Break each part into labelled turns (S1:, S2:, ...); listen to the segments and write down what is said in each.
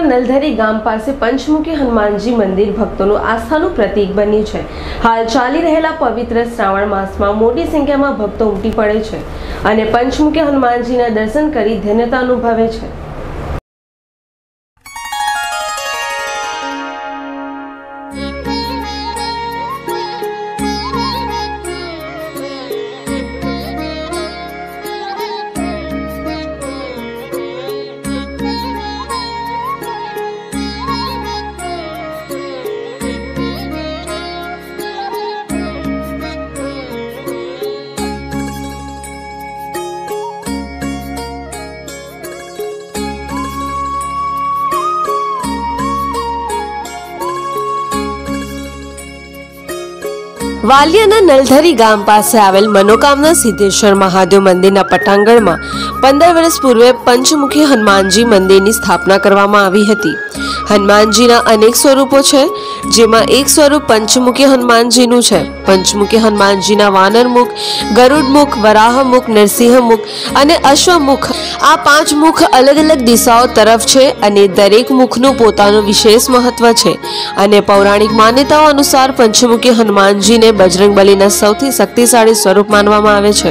S1: नलधरी गाम पास पंचमुखी हनुमानजी मंदिर भक्तों आस्थानु प्रतीक बन्यु छे। हाल चाली रहेला पवित्र श्रावण मास में मोटी संख्या में भक्तों उमटी पड़े छे अने पंचमुखी हनुमानजी दर्शन करी धन्यता अनुभवे छे। वालियाना नलधरी गाम पास आवेल मनोकामना सिद्धेश्वर महादेव मंदिर पटांगण में 15 वर्ष पूर्वे पंचमुखी हनुमानजी मंदिर की स्थापना करवामां आवी हती। हनुमानजी अनेक स्वरूपों छे, जेमां एक स्वरूप पंचमुखी हनुमानजी नु छे। पंचमुखी हनुमानजी वानर मुख, गरुड़ मुख, वराह मुख, नरसिंह मुख अने अश्वमुख आ 5 मुख अलग अलग दिशाओं तरफ छे अने दरेक मुखनु पोतानुं विशेष महत्व छे अने पौराणिक मान्यताओं अनुसार पंचमुखी हनुमानजी ने बजरंगबलीना सौथी शक्तिशाળી स्वरूप मानवामां आवे छे।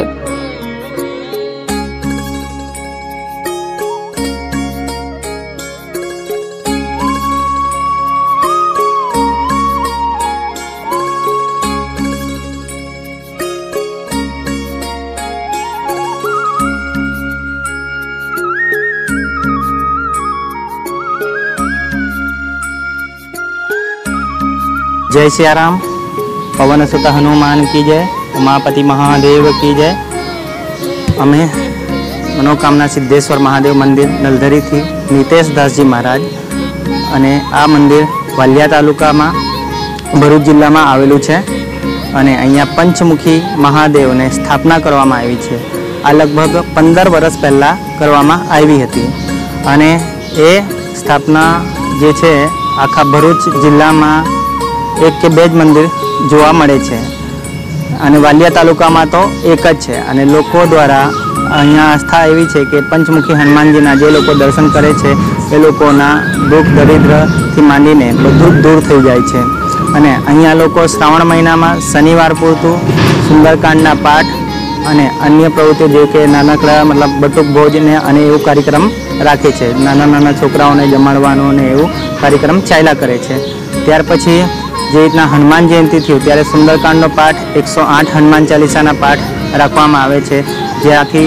S2: जय सियाराम। पवन सुत हनुमान की जय, उमापति महादेव की जय। अमे मनोकामना सिद्धेश्वर महादेव मंदिर नलधरी थी नितेश दास जी महाराज अने आ मंदिर वालिया तालुका में भरूच जिला में आवेलू है अने अहींया पंचमुखी महादेव ने स्थापना करवामां आवी छे। आ लगभग 15 वर्ष पहला करवामां आवी हती अने ए स्थापना जे छे आखा भरूच जिला में 1 के 2 मंदिर जोवा मळे छे अने वालिया तालुका में तो एक ज छे अने लोको द्वारा अहींया आस्था एवी छे के पंचमुखी हनुमानजीना जे लोको दर्शन करे छे ए लोकोना दुख दरिद्र थी मांडीने बधुं दूर थई जाय छे। अने अहींया लोको श्रावण महीना में शनिवार पूरतुं सुंदरकांडना पाठ अने अन्य प्रवृत्ति जे के नानकड़ा मतलब बटुक भोज ने अने एवो कार्यक्रम राखे छे। नाना नाना छोकराओने जमाडवानो ने एवो कार्यक्रम चाल्या करे छे। त्यार पछी जे रीतना हनुमान जयंती थी त्यारे सुंदरकांडनो पाठ 108 हनुमान चालीसाना पाठ राखवामां आवे छे। जे आखी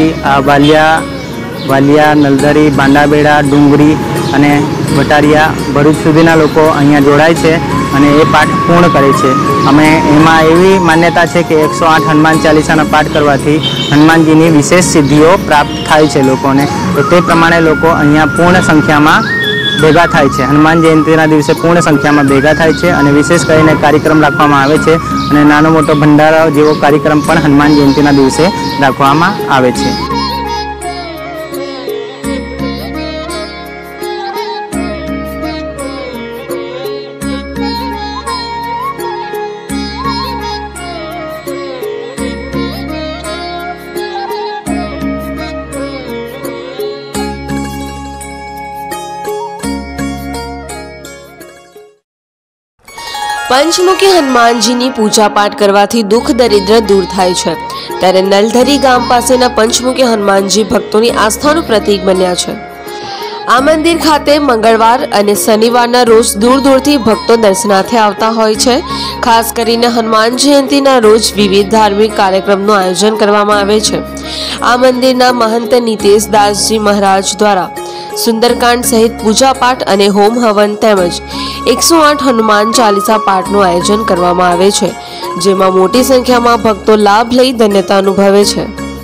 S2: वालिया नलधरी बांडाबेड़ा डूंगरी अने बटारिया भरूच सुधीना लोको अहींया जोड़ाय छे अने ए पाठ पूर्ण करे छे। अमे एमां एवी मान्यता छे के 108 हनुमान चालीसाना पाठ करवाथी हनुमानजीनी विशेष सिद्धिओ प्राप्त थाय छे लोकोने। तो ते प्रमाणे लोको अहींया पूर्ण संख्यामां भेगा थाय छे। हनुमान जयंतीना दिवसे पूर्ण संख्या में भेगा थाय छे अने विशेष करीने कार्यक्रम राखवामां आवे छे अने नानो मोटो भंडारा जेवो कार्यक्रम पण हनुमान जयंतीना दिवसे राखवामां आवे छे।
S1: पंचमुखी हनुमानजी पूजा पाठ करवाथी दुख दरिद्र दूर थाय छे। त्यारे नलधरी गाम पासेना पंचमुखी हनुमानजी भक्तोनी आस्थानुं प्रतीक बन्या छे। आ मंदिर खाते मंगळवार अने शनिवारना रोज दूर दूरथी भक्तो दर्शनार्थे आवता होय छे। खास करीने हनुमान जयंतीना रोज विविध धार्मिक कार्यक्रमनुं आयोजन करवामां आवे छे। आ मंदिरना महंत नितेश दास जी महाराज द्वारा सुंदरकांड सहित पूजा पाठ अने होम हवन तेमज 108 हनुमान चालीसा पाठનું आयोजन કરવામાં આવે છે, જેમાં મોટી સંખ્યામાં ભક્તો લાભ લઈ ધન્યતા અનુભવે છે।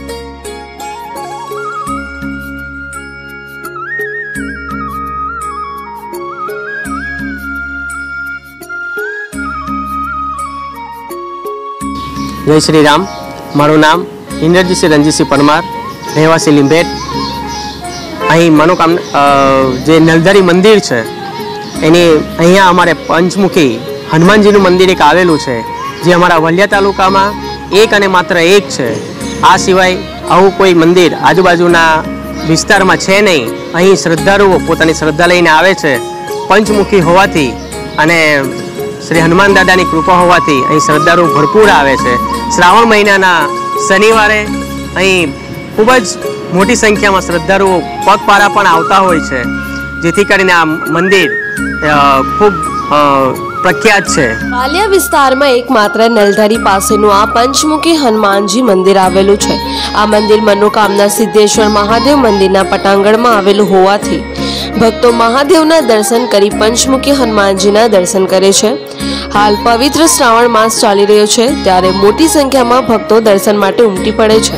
S3: जय श्री राम। मारू नाम इंद्रजीत सिंह रंजीत सिंह परमार, રહેવાસી લીંભેટ। અહીં મનોકામના જે નલધરી મંદિર છે એની અહીંયા અમારે પંચમુખી હનુમાનજીનું મંદિર એક આવેલું છે, જે અમારા વલિયા તાલુકામાં એક અને માત્ર એક છે। આ સિવાય આવું કોઈ મંદિર આજુબાજુના વિસ્તારમાં છે નહીં। અહીં શ્રદ્ધાળુઓ પોતાની શ્રદ્ધા લઈને આવે છે પંચમુખી હોવાથી અને શ્રી હનુમાન દાદાની કૃપા હોવાથી અહીં શ્રદ્ધાળુ ભરપૂર આવે છે. શ્રાવણ મહિનાના શનિવારે અહીં ખૂબ જ મોટી સંખ્યામાં શ્રદ્ધાળુઓ પગપાળા પણ આવતા હોય છે, જેથી કરીને આ મંદિર ખૂબ પ્રખ્યાત છે.
S1: પાલિયા વિસ્તારમાં એકમાત્ર નલધરી પાસેનું આ પંચમુખી હનુમાનજી મંદિર આવેલું છે. આ મંદિર મનોકામના સિદ્ધેશ્વર મહાદેવ મંદિરના પટાંગણમાં આવેલું હોવાથી ભક્તો મહાદેવના દર્શન કરી પંચમુખી હનુમાનજીના દર્શન કરે છે. હાલ પવિત્ર શ્રાવણ માસ ચાલી રહ્યો છે, ત્યારે મોટી સંખ્યામાં ભક્તો દર્શન માટે ઉમટી પડે છે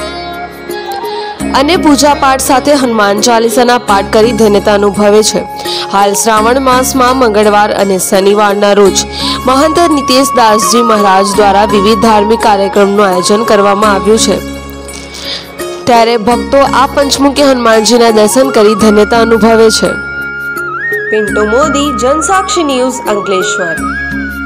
S1: અને પૂજાપાઠ સાથે હનુમાન ચાલીસાના પાઠ કરી ધન્યતા અનુભવે છે. હાલ શ્રાવણ માસમાં મંગળવાર અને શનિવારના રોજ મહંત નિતેશ દાસજી મહારાજ દ્વારા વિવિધ ધાર્મિક કાર્યક્રમનું આયોજન કરવામાં આવ્યું છે, ત્યારે ભક્તો આ પંચમુખી હનુમાનજીના દર્શન કરી ધન્યતા અનુભવે છે. પિન્ટુ મોદી, જનસાક્ષી ન્યૂઝ, અંકલેશ્વર.